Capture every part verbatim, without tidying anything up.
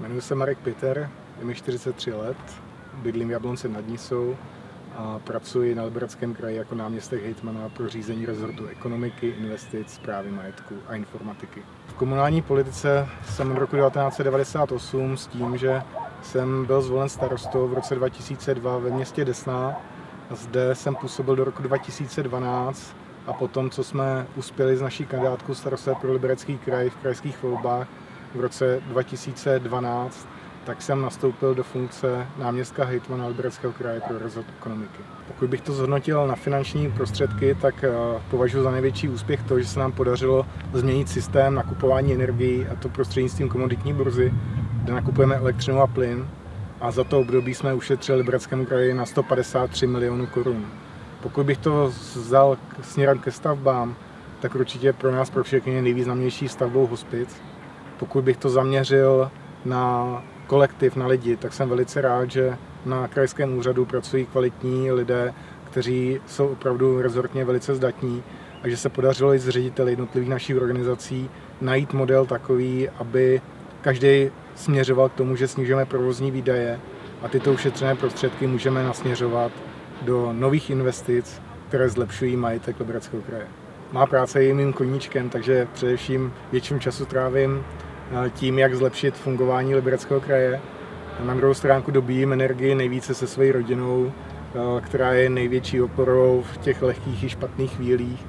Jmenuji se Marek Piter, je mi čtyřicet tři let, bydlím v Jablonci nad Nisou a pracuji na Libereckém kraji jako náměstek hejtmana pro řízení rezortu ekonomiky, investic, správy majetku a informatiky. V komunální politice jsem od roku devatenáct set devadesát osm s tím, že jsem byl zvolen starostou v roce dva tisíce dva ve městě Desná. Zde jsem působil do roku dva tisíce dvanáct a potom, co jsme uspěli s naší kandidátkou starosty pro Liberecký kraj v krajských volbách v roce dva tisíce dvanáct, tak jsem nastoupil do funkce náměstka hejtmana Libereckého kraje pro rezort ekonomiky. Pokud bych to zhodnotil na finanční prostředky, tak považuji za největší úspěch to, že se nám podařilo změnit systém nakupování energií, a to prostřednictvím komoditní burzy, kde nakupujeme elektřinu a plyn, a za to období jsme ušetřili Libereckému kraji na sto padesát tři milionů korun. Pokud bych to vzal směrem ke stavbám, tak určitě pro nás, pro všechny, je nejvýznamnější stavbou hospic. Pokud bych to zaměřil na kolektiv, na lidi, tak jsem velice rád, že na krajském úřadu pracují kvalitní lidé, kteří jsou opravdu rezortně velice zdatní, a že se podařilo i s řediteli jednotlivých našich organizací najít model takový, aby každý směřoval k tomu, že snižujeme provozní výdaje a tyto ušetřené prostředky můžeme nasměřovat do nových investic, které zlepšují majetek Libereckého kraje. Má práce je mým koníčkem, takže především větším času trávím tím, jak zlepšit fungování Libereckého kraje. Na druhou stránku dobíjím energii nejvíce se svojí rodinou, která je největší oporou v těch lehkých i špatných chvílích.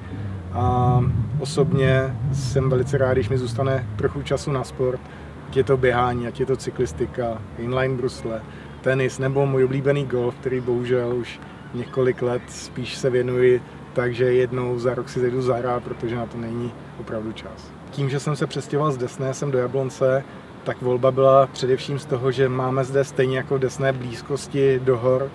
A osobně jsem velice rád, když mi zůstane trochu času na sport, ať je to běhání, ať je to cyklistika, inline brusle, tenis nebo můj oblíbený golf, který bohužel už několik let spíš se věnuji, takže jednou za rok si zajdu zahrát, protože na to není opravdu čas. Tím, že jsem se přestěhoval z Desné sem do Jablonce, tak volba byla především z toho, že máme zde stejně jako v Desné blízkosti do hor.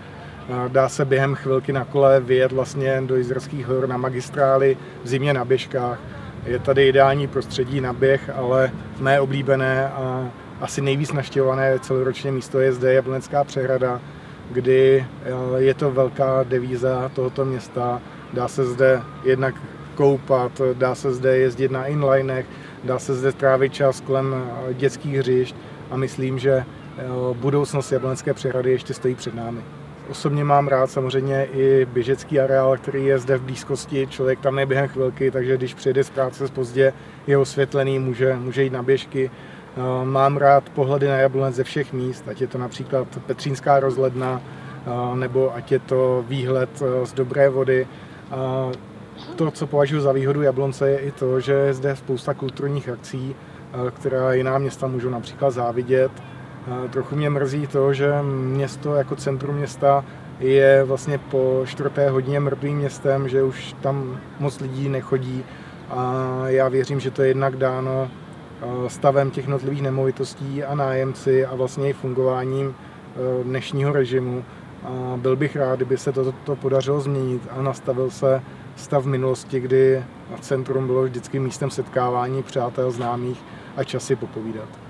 Dá se během chvilky na kole vyjet vlastně do Jizerských hor na magistrály, v zimě na běžkách. Je tady ideální prostředí na běh, ale mé oblíbené a asi nejvíc navštěvované celoročně místo je zde Jablonecká přehrada, kdy je to velká devíza tohoto města. Dá se zde jednak koupat, dá se zde jezdit na inlinech, dá se zde trávit čas kolem dětských hřišť a myslím, že budoucnost Jablonecké přehrady ještě stojí před námi. Osobně mám rád samozřejmě i běžecký areál, který je zde v blízkosti, člověk tam je během chvilky, takže když přijde z práce pozdě, je osvětlený, může, může jít na běžky. Mám rád pohledy na Jablonec ze všech míst, ať je to například Petřínská rozhledna, nebo ať je to výhled z dobré vody. To, co považuji za výhodu Jablonce, je i to, že je zde spousta kulturních akcí, která jiná města můžou například závidět. Trochu mě mrzí to, že město jako centrum města je vlastně po čtvrté hodině mrtvým městem, že už tam moc lidí nechodí, a já věřím, že to je jednak dáno stavem těch jednotlivých nemovitostí a nájemci a vlastně i fungováním dnešního režimu. A byl bych rád, kdyby se toto to podařilo změnit a nastavil se stav v minulosti, kdy centrum bylo vždycky místem setkávání přátel, známých a čas si popovídat.